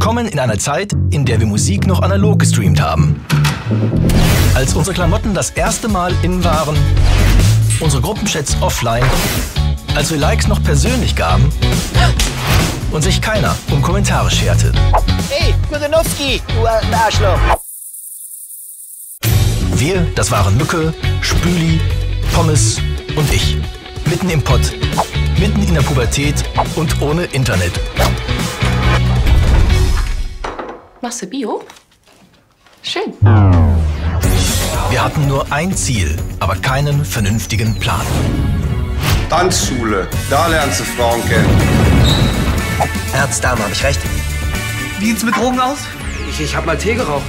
Willkommen in einer Zeit, in der wir Musik noch analog gestreamt haben. Als unsere Klamotten das erste Mal in waren, unsere Gruppenchats offline, als wir Likes noch persönlich gaben und sich keiner um Kommentare scherte. Hey, Kudanowski, du Arschloch! Wir, das waren Mücke, Spüli, Pommes und ich. Mitten im Pott, mitten in der Pubertät und ohne Internet. Machst du Bio? Schön. Wir hatten nur ein Ziel, aber keinen vernünftigen Plan. Tanzschule, da lernst du Frauen kennen. Herz-Darm, hab ich recht? Wie sieht's mit Drogen aus? Ich hab mal Tee geraucht.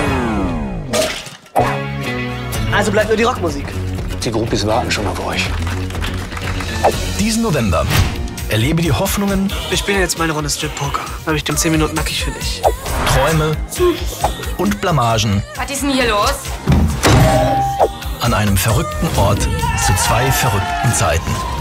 Also bleibt nur die Rockmusik. Die Groupies warten schon auf euch. Diesen November erlebe die Hoffnungen. Ich spiele jetzt meine Runde Strip-Poker. Habe ich den 10 Minuten nackig für dich. Träume und Blamagen Was ist denn hier los? an einem verrückten Ort zu zwei verrückten Zeiten.